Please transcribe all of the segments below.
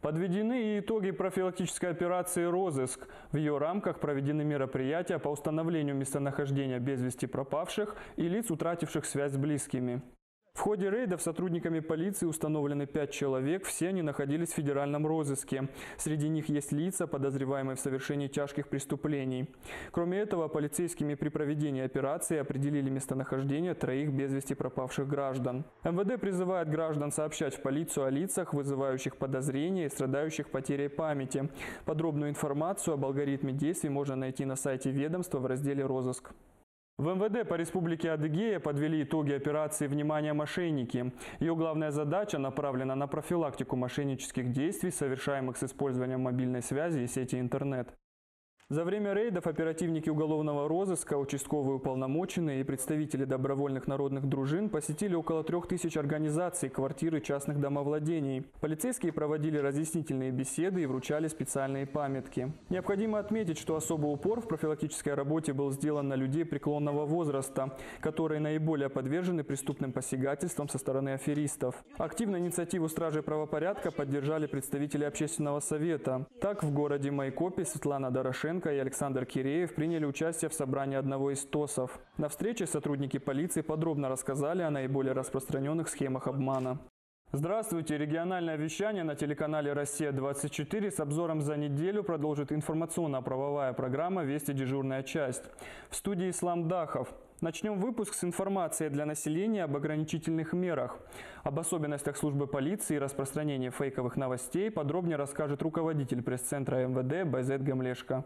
Подведены итоги профилактической операции «Розыск». В ее рамках проведены мероприятия по установлению местонахождения без вести пропавших и лиц, утративших связь с близкими. В ходе рейдов сотрудниками полиции установлены 5 человек, все они находились в федеральном розыске. Среди них есть лица, подозреваемые в совершении тяжких преступлений. Кроме этого, полицейскими при проведении операции определили местонахождение 3 без вести пропавших граждан. МВД призывает граждан сообщать в полицию о лицах, вызывающих подозрения и страдающих потерей памяти. Подробную информацию об алгоритме действий можно найти на сайте ведомства в разделе «Розыск». В МВД по республике Адыгея подвели итоги операции «Внимание, мошенники». Ее главная задача направлена на профилактику мошеннических действий, совершаемых с использованием мобильной связи и сети интернет. За время рейдов оперативники уголовного розыска, участковые уполномоченные и представители добровольных народных дружин посетили около 3000 организаций, квартир и частных домовладений. Полицейские проводили разъяснительные беседы и вручали специальные памятки. Необходимо отметить, что особый упор в профилактической работе был сделан на людей преклонного возраста, которые наиболее подвержены преступным посягательствам со стороны аферистов. Активно инициативу стражей правопорядка поддержали представители общественного совета. Так, в городе Майкопе Светлана Дорошенко и Александр Киреев приняли участие в собрании одного из ТОСов. На встрече сотрудники полиции подробно рассказали о наиболее распространенных схемах обмана. Здравствуйте! Региональное вещание на телеканале «Россия-24» с обзором за неделю продолжит информационно-правовая программа «Вести. Дежурная часть». В студии Ислам Дахов. Начнем выпуск с информацией для населения об ограничительных мерах. Об особенностях службы полиции и распространении фейковых новостей подробнее расскажет руководитель пресс-центра МВД Байзет Гамлешко.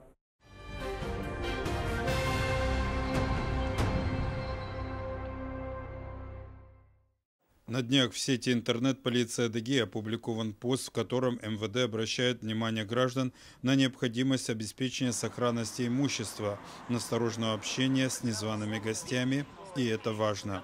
На днях в сети интернет полиции Адыгеи опубликован пост, в котором МВД обращает внимание граждан на необходимость обеспечения сохранности имущества, настороженного общения с незваными гостями, и это важно.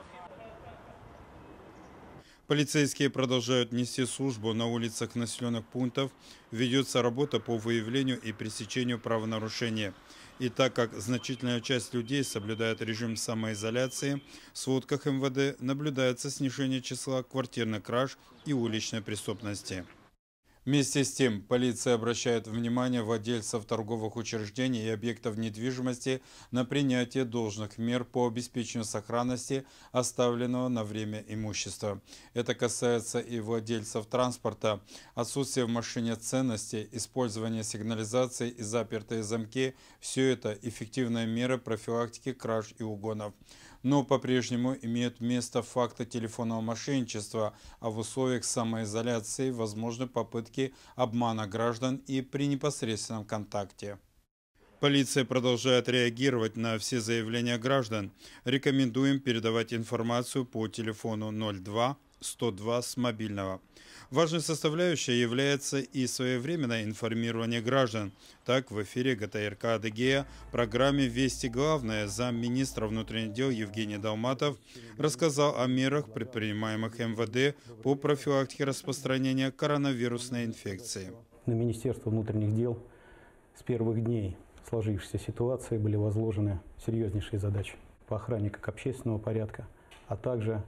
Полицейские продолжают нести службу на улицах населенных пунктов, ведется работа по выявлению и пресечению правонарушения. И так как значительная часть людей соблюдает режим самоизоляции, в сводках МВД наблюдается снижение числа квартирных краж и уличной преступности. Вместе с тем, полиция обращает внимание владельцев торговых учреждений и объектов недвижимости на принятие должных мер по обеспечению сохранности оставленного на время имущества. Это касается и владельцев транспорта. Отсутствие в машине ценностей, использование сигнализации и запертые замки – все это эффективные меры профилактики краж и угонов. Но по-прежнему имеют место факты телефонного мошенничества, а в условиях самоизоляции возможны попытки обмана граждан и при непосредственном контакте. Полиция продолжает реагировать на все заявления граждан. Рекомендуем передавать информацию по телефону 02 102 с мобильного. Важной составляющей является и своевременное информирование граждан. Так, в эфире ГТРК «Адыгея» в программе «Вести главное» замминистра внутренних дел Евгений Далматов рассказал о мерах, предпринимаемых МВД по профилактике распространения коронавирусной инфекции. На Министерство внутренних дел с первых дней сложившейся ситуации были возложены серьезнейшие задачи по охране как общественного порядка, а также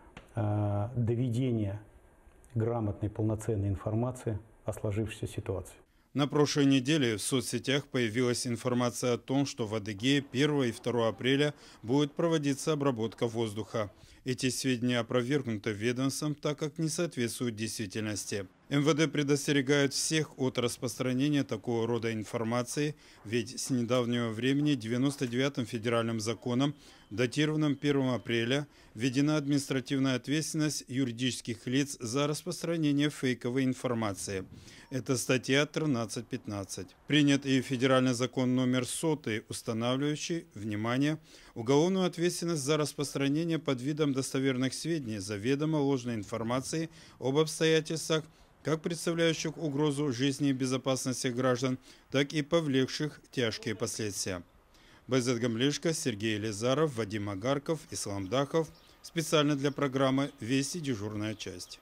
доведение грамотной, полноценной информации о сложившейся ситуации. На прошлой неделе в соцсетях появилась информация о том, что в Адыгее 1 и 2 апреля будет проводиться обработка воздуха. Эти сведения опровергнуты ведомством, так как не соответствуют действительности. МВД предостерегает всех от распространения такого рода информации, ведь с недавнего времени 99-м федеральным законом, датированным 1 апреля, введена административная ответственность юридических лиц за распространение фейковой информации. Это статья 13.15. Принят и федеральный закон номер 100, устанавливающий, внимание, уголовную ответственность за распространение под видом достоверных сведений заведомо ложной информации об обстоятельствах, как представляющих угрозу жизни и безопасности граждан, так и повлекших тяжкие последствия. Байзет Гамлешко, Сергей Елизаров, Вадим Агарков, Ислам Дахов. Специально для программы «Вести. Дежурная часть».